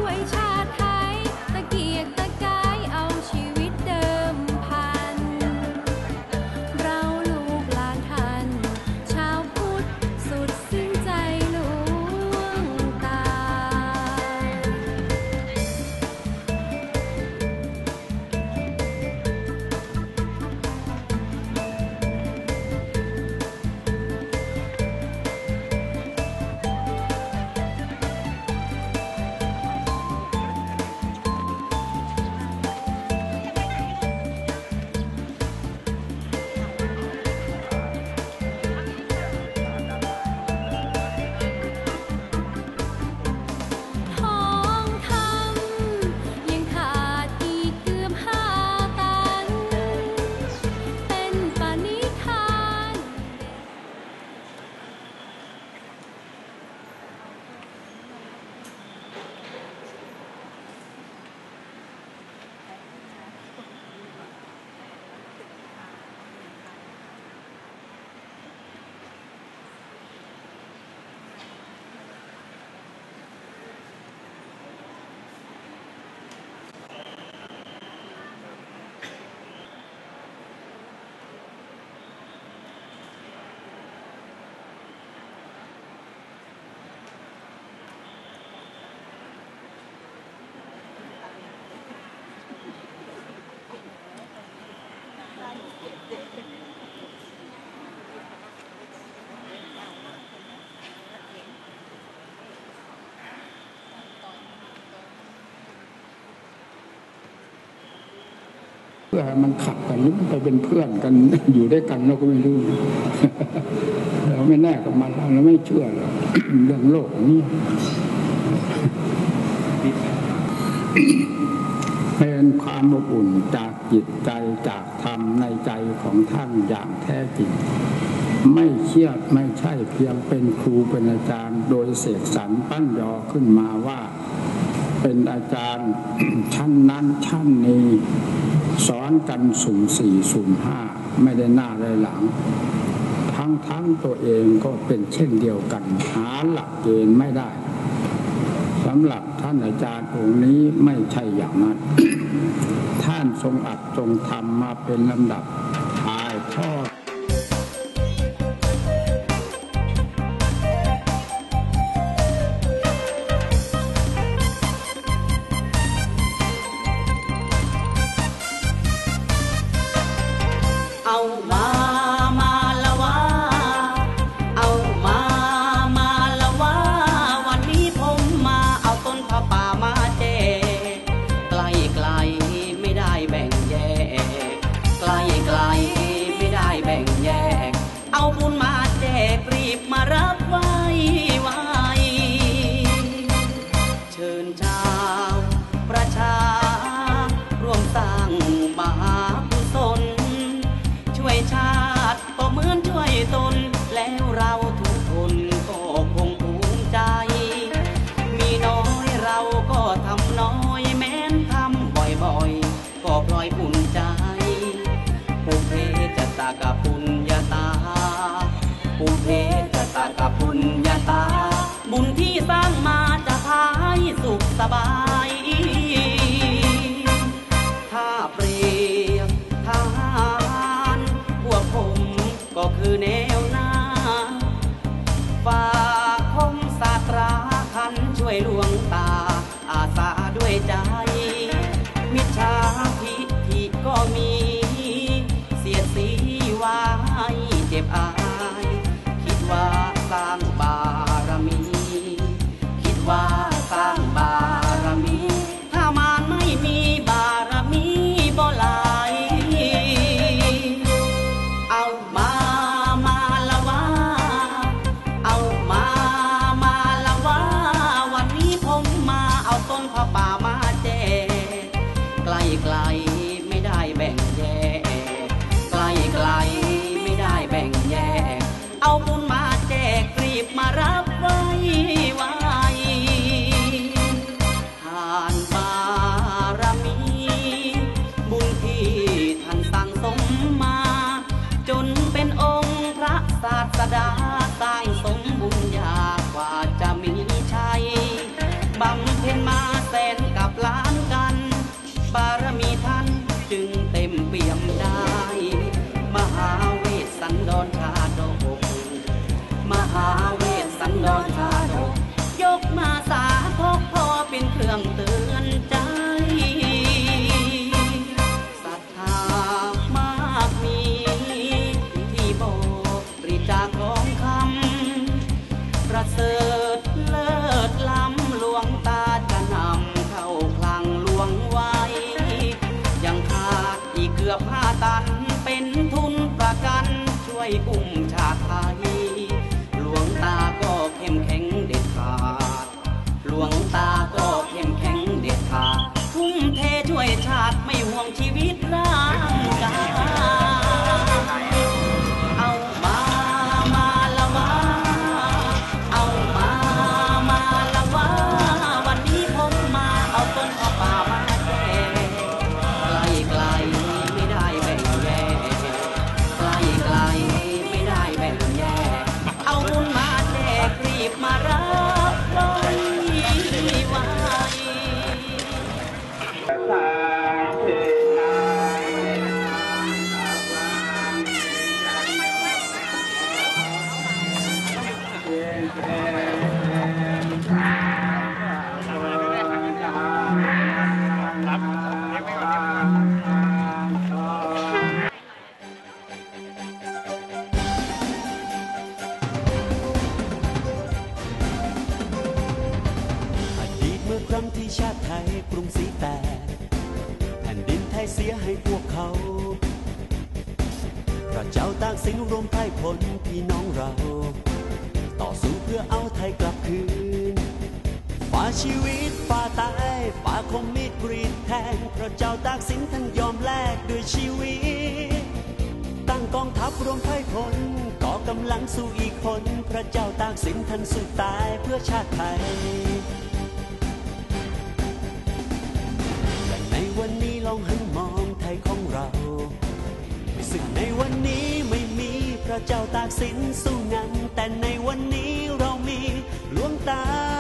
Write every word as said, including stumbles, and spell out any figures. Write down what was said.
เพื่อให้มันขัดกันหรือไปเป็นเพื่อนกันอยู่ด้วยกันเราก็ไม่รู้เราไม่แน่กับมันเราไม่เชื่อหรอกเรื่องโลกนี้เป็นความอบอุ่นจากจิตใจจากธรรมในใจของท่านอย่างแท้จริงไม่เชื่อไม่ใช่เพียงเป็นครูเป็นอาจารย์โดยเสกสรรปั้นยอขึ้นมาว่าเป็นอาจารย์ชั้นนั้นชั้นนี้สอนกันสุ่มสี่สุ่มห้าไม่ได้หน้าได้หลังทั้งทั้งตัวเองก็เป็นเช่นเดียวกันหาหลักเกณฑ์ไม่ได้สำหรับท่านอาจารย์องค์นี้ไม่ใช่อย่างนั้น ท่านทรงอัดทรงทำมาเป็นลำดับถ่ายทอดเอามามาละวะเอามามาละวะวันนี้ผมมาเอาต้นผ้าป่ามาแจกไกลไกลไม่ได้แบ่งแยกไกลไกลไม่ได้แบ่งแยกเอาบุญมาแจกรีบมารับไว้ไว้เชิญชาวประชาร่วมสร้างมหากุศลช่วยชาติก็เหมือนช่วยตนแล้วเราทุกคนก็คงภูมิใจมีน้อยเราก็ทำน้อยแม้นทำบ่อยๆก็พลอยอุ่นใจปุเพจะตากับปุญญาตาปุเพจะตากับปุญญาตาบุญที่สร้างมาจะพาให้สุขสบายถ้าเปรียบทหารพวกผมก็คือแนวหน้าฝากคมศาสตราคันช่วยลวงตาอาสาด้วยใจมิจฉาทิฐิก็มีเสียดสีไว้เจ็บอายคิดว่าสร้างบารมีคิดว่าสร้างบารมีถ้ามารไม่มีบารมีบ่หลายเอามามาละวะเอามามาละวะวันนี้ผมมาเอาต้นผ้าป่ามาแจกาติไทยกรุงศรีแตกแผ่นดินไทยเสียให้พวกเขาพระเจ้าตากสินรวมไพร่พลพี่น้องเราต่อสู้เพื่อเอาไทยกลับคืนฝ่าชีวิตฝ่าตายฝ่าคมมีดกรีดแทงพระเจ้าตากสินท่านยอมแลกด้วยชีวิตตั้งกองทัพรวมไพร่พลก่อกำลังสู้อีกคนพระเจ้าตากสินท่านสู้ตายเพื่อชาติไทยและในวันนี้ลองหันมองไทยของเราซึ่งในวันนี้ไม่มีพระเจ้าตากสินสู้งั้นแต่ในวันนี้เรามีหลวงตา